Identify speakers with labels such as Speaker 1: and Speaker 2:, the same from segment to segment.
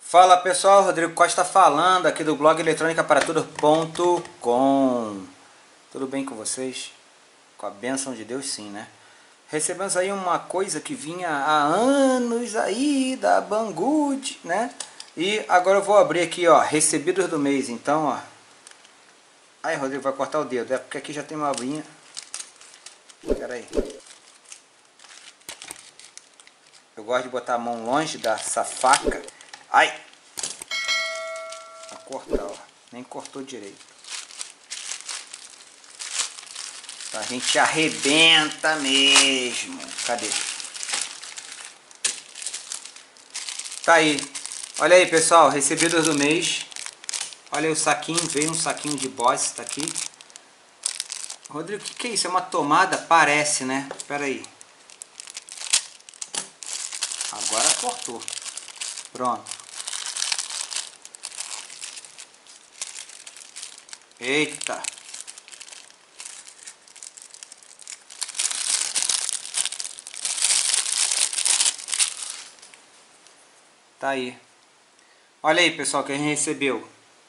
Speaker 1: Fala pessoal, Rodrigo Costa falando aqui do blog eletronicaparatudo.com. Tudo bem com vocês? Com a bênção de Deus, sim, né? Recebemos aí uma coisa que vinha há anos aí da Banggood, né? E agora eu vou abrir aqui, ó, recebidos do mês. Então, ó. Aí, Rodrigo vai cortar o dedo, é porque aqui já tem uma abinha. Pera aí. Eu gosto de botar a mão longe dessa faca. Ai! Pra cortar, ó. Nem cortou direito. A gente arrebenta mesmo. Cadê? Tá aí. Olha aí, pessoal. Recebidos do mês. Olha aí o saquinho. Veio um saquinho de Boss. Tá aqui. Rodrigo, o que é isso? É uma tomada? Parece, né? Pera aí. Agora cortou. Pronto. Eita. Tá aí. Olha aí, pessoal, que a gente recebeu.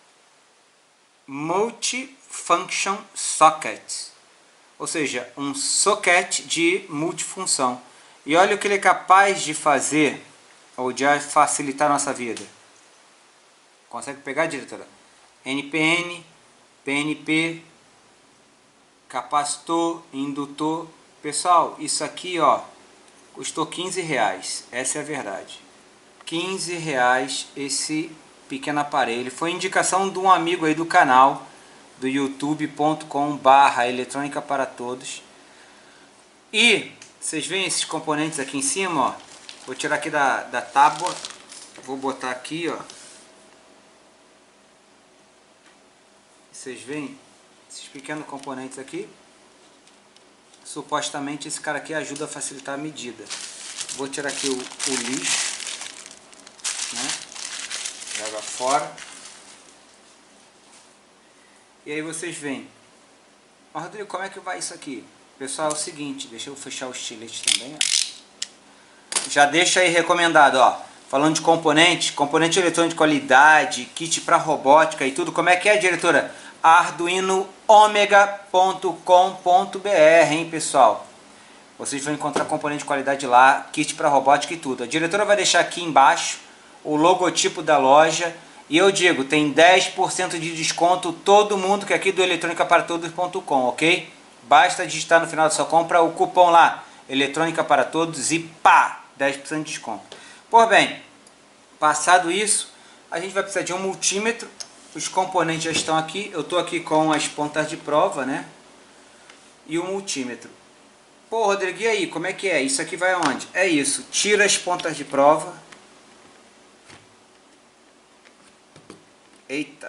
Speaker 1: Multifunction Socket. Ou seja, um socket de multifunção. E olha o que ele é capaz de fazer, ou de facilitar a nossa vida. Consegue pegar, diretora? NPN, PNP, capacitor, indutor. Pessoal, isso aqui, ó, custou R$15. Essa é a verdade. R$15 esse pequeno aparelho. Foi indicação de um amigo aí do canal, do youtube.com/eletrônica para todos. E vocês veem esses componentes aqui em cima, ó. Vou tirar aqui da tábua. Vou botar aqui, ó. Vocês veem esses pequenos componentes aqui. Supostamente esse cara aqui ajuda a facilitar a medida. Vou tirar aqui o lixo, né? Joga fora. E aí vocês veem. Mas Rodrigo, como é que vai isso aqui? Pessoal, é o seguinte, deixa eu fechar o estilete também, ó. Já deixa aí recomendado, ó. Falando de componente eletrônico de qualidade, kit para robótica e tudo. Como é que é, diretora? arduinoomega.com.br, hein, pessoal? Vocês vão encontrar componente de qualidade lá, kit para robótica e tudo. A diretora vai deixar aqui embaixo o logotipo da loja. E eu digo, tem 10% de desconto todo mundo que é aqui do eletronicaparatodos.com, ok? Basta digitar no final da sua compra o cupom lá, Eletrônica para Todos, e pá, 10% de desconto. Por bem, passado isso, a gente vai precisar de um multímetro. Os componentes já estão aqui. Eu estou aqui com as pontas de prova, né? E o multímetro. Pô, Rodrigo, e aí? Como é que é? Isso aqui vai aonde? É isso. Tira as pontas de prova. Eita.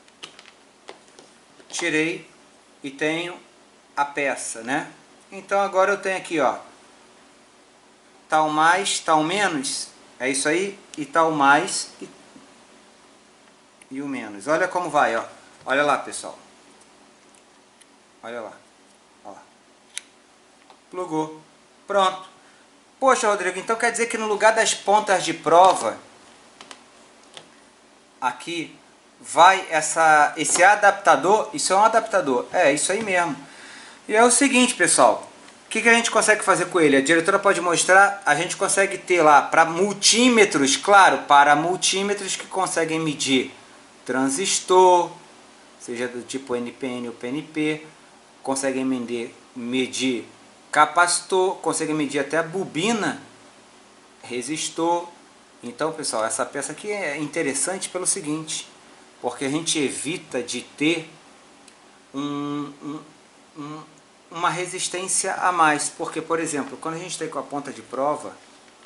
Speaker 1: Tirei e tenho a peça, né? Então agora eu tenho aqui, ó. Tal mais, tal menos. É isso aí. E tal mais e o menos. Olha como vai, ó. Olha lá, pessoal. Olha lá. Ó. Plugou. Pronto. Poxa, Rodrigo, então quer dizer que no lugar das pontas de prova, aqui, vai esse adaptador. Isso é um adaptador. É, isso aí mesmo. E é o seguinte, pessoal. O que a gente consegue fazer com ele? A diretora pode mostrar. A gente consegue ter lá para multímetros, claro, para multímetros que conseguem medir transistor, seja do tipo NPN ou PNP, conseguem medir capacitor, conseguem medir até a bobina, resistor. Então, pessoal, essa peça aqui é interessante pelo seguinte, porque a gente evita de ter uma resistência a mais. Porque, por exemplo, quando a gente tem com a ponta de prova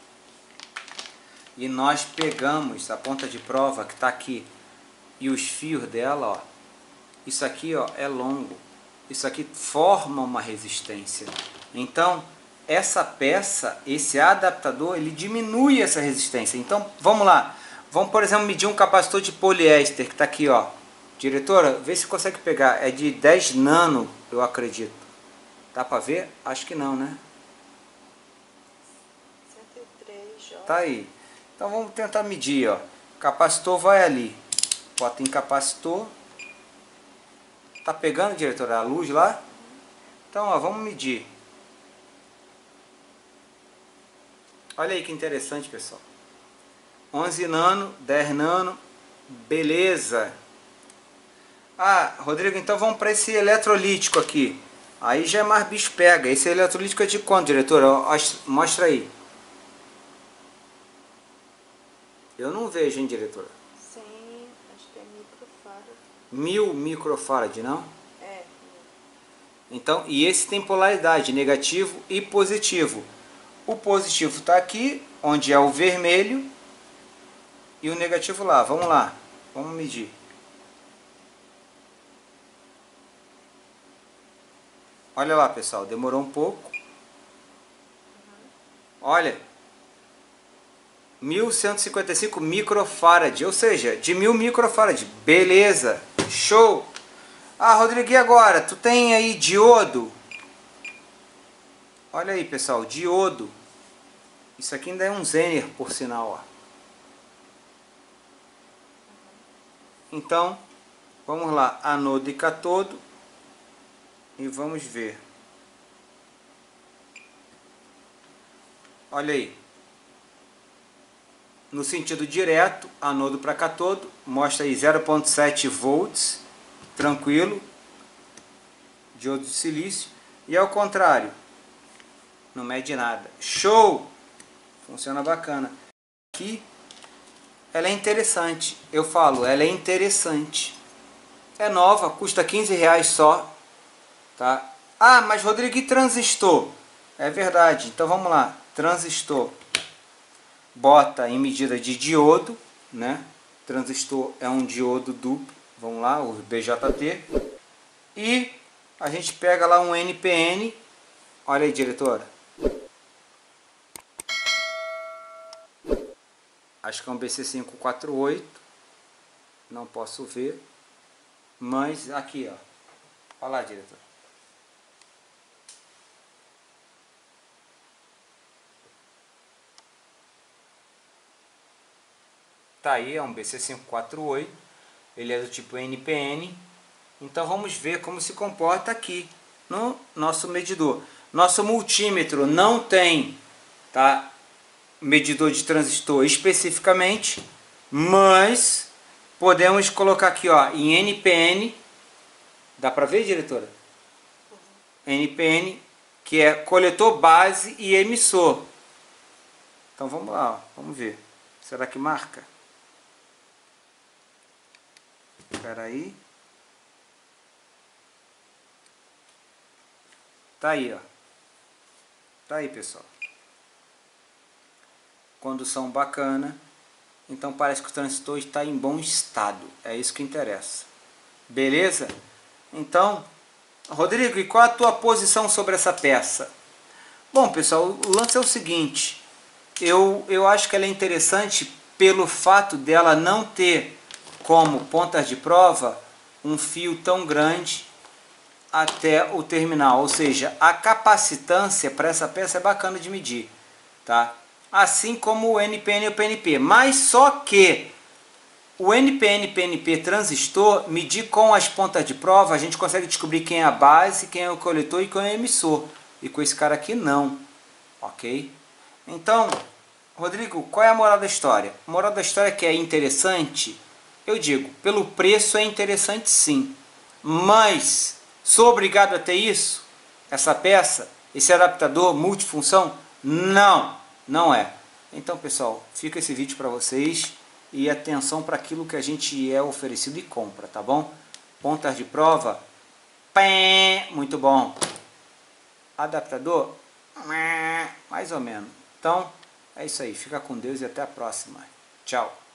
Speaker 1: e nós pegamos a ponta de prova que está aqui e os fios dela, ó, isso aqui, ó, é longo, isso aqui forma uma resistência. Então essa peça, esse adaptador, ele diminui essa resistência. Então vamos lá, vamos, por exemplo, medir um capacitor de poliéster que está aqui, ó. Diretora, vê se consegue pegar, é de 10 nano, eu acredito. Dá para ver? Acho que não, né?
Speaker 2: 103, ó.
Speaker 1: Tá aí. Então vamos tentar medir, ó. Capacitor vai ali. Bota em capacitor. Tá pegando, diretor, a luz lá? Então, ó, vamos medir. Olha aí que interessante, pessoal. 11 nano, 10 nano. Beleza. Ah, Rodrigo, então vamos para esse eletrolítico aqui. Aí já é mais bicho pega. Esse eletrolítico é de quanto, diretor? Mostra aí. Eu não vejo, hein, diretora?
Speaker 2: Sim, acho que é microfarad.
Speaker 1: 1000 microfarad, não?
Speaker 2: É.
Speaker 1: Então, e esse tem polaridade, negativo e positivo. O positivo está aqui, onde é o vermelho, e o negativo lá. Vamos lá, vamos medir. Olha lá, pessoal, demorou um pouco. Olha, 1155 microfarad, ou seja, de 1000 microfarad. Beleza, show! Ah, Rodrigo, e agora? Tu tem aí diodo? Olha aí, pessoal, diodo. Isso aqui ainda é um Zener, por sinal, ó. Então, vamos lá, anodo e catodo. E vamos ver. Olha aí. No sentido direto, anodo para catodo, mostra aí 0,7 volts, tranquilo, diodo de silício. E ao contrário, não mede nada. Show! Funciona bacana. Aqui, ela é interessante. Eu falo, ela é interessante. É nova, custa R$15 só. Tá? Ah, mas Rodrigo, e transistor? É verdade, então vamos lá. Transistor. Bota em medida de diodo, né? Transistor é um diodo duplo. Vamos lá, o BJT. E a gente pega lá um NPN. Olha aí, diretora. Acho que é um BC548. Não posso ver. Mas aqui, ó. Olha lá, diretora. Tá aí, é um BC548. Ele é do tipo NPN. Então vamos ver como se comporta aqui no nosso medidor. Nosso multímetro não tem, tá, medidor de transistor especificamente, mas podemos colocar aqui, ó, em NPN. Dá para ver, diretora? NPN, que é coletor, base e emissor. Então vamos lá, ó, vamos ver. Será que marca? Espera aí. Tá aí, ó. Tá aí, pessoal. Condução bacana. Então parece que o transistor está em bom estado. É isso que interessa. Beleza? Então, Rodrigo, e qual a tua posição sobre essa peça? Bom, pessoal, o lance é o seguinte. Eu acho que ela é interessante pelo fato dela não ter como pontas de prova um fio tão grande até o terminal, ou seja, a capacitância para essa peça é bacana de medir, tá? Assim como o NPN e o PNP, mas só que o NPN, PNP transistor, medir com as pontas de prova, a gente consegue descobrir quem é a base, quem é o coletor e quem é o emissor, e com esse cara aqui não, ok? Então, Rodrigo, qual é a moral da história? A moral da história é que é interessante. Eu digo, pelo preço é interessante sim, mas sou obrigado a ter isso? Essa peça? Esse adaptador multifunção? Não, não é. Então, pessoal, fica esse vídeo para vocês e atenção para aquilo que a gente é oferecido e compra, tá bom? Pontas de prova? Pé, muito bom. Adaptador? Mais ou menos. Então, é isso aí. Fica com Deus e até a próxima. Tchau.